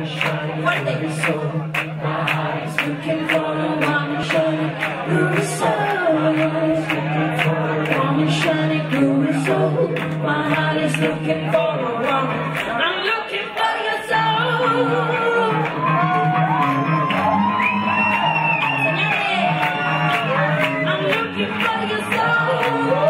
woman shining ruby soul. My heart is looking for a woman shining ruby soul. My heart is looking for a woman shining ruby soul. My heart is looking for a woman. I'm looking for your soul. I'm looking for your soul.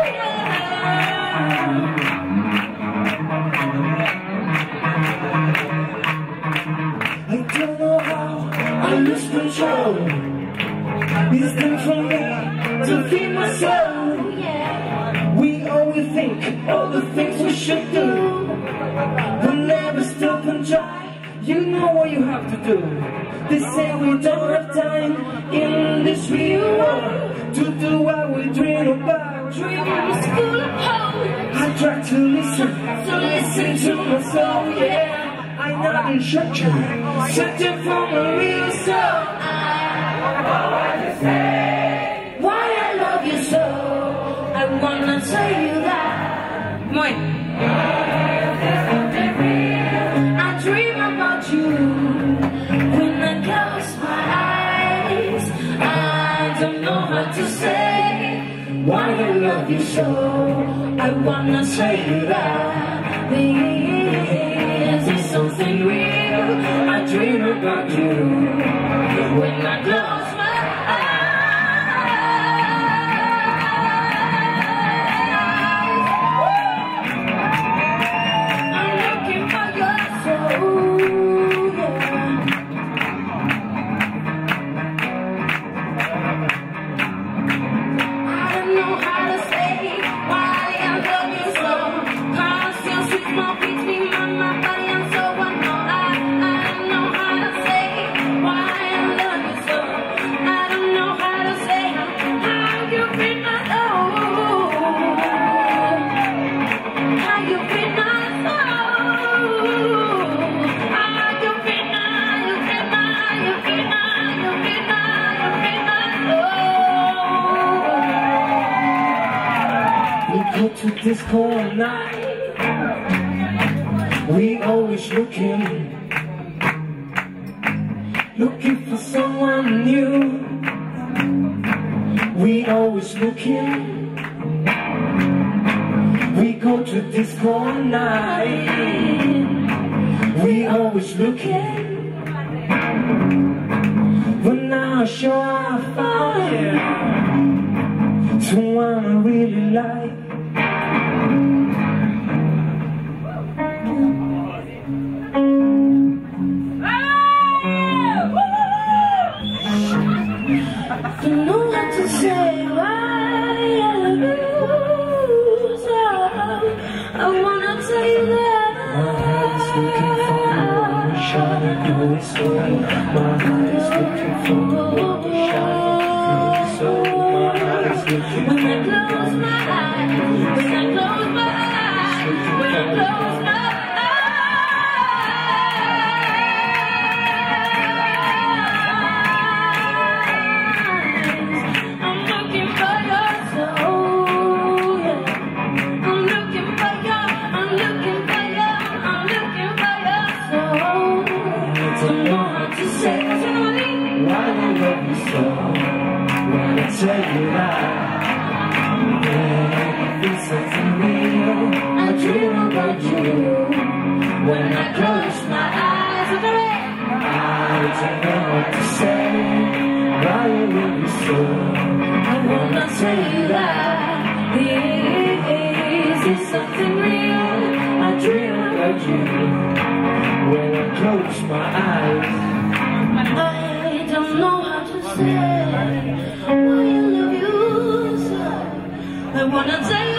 I don't know how I lose control. It's time for me to feed my soul. We always think all the things we should do. We'll never stop and try. You know what you have to do. They say we don't have time in this real world to do what we dream about. Dreams full of hope. I try to listen, so listen to my soul, yeah. I'm not in structure, searching for my real soul. I wanna say why I love you so. I wanna tell you that. Muy. I dream about you when I close my eyes. I don't know how to say why I love you so. I wanna tell you that. This is something real. I dream about you when I close my eyes. I'm looking for your soul. I don't know how to say why I love you so. 'Cause your sweet smile beats me on my body and soul. I don't know how to say why I love you so. I don't know how to say how you fit my soul. How you fit my soul. How you fit my, you fit my, you fit my, you fit my, you fit my soul. We go to disco all night. We always looking for someone new. We always looking. We go to disco all night. We always looking. But now I sure I found someone I really like. Don't know what to say, why I love you so. I wanna tell you that. My heart is looking for a woman shining ruby soul. My heart is looking for a woman shining ruby soul. My heart is looking for when I close my eyes, when I close my eyes, when I close my eyes. Tell you that it's something real. I dream about you when I close my eyes. I don't know what to say, why I love you so. I wanna tell you that this is something real. I dream about you when I close my eyes. I don't know how to say why I love you so. I wanna tell you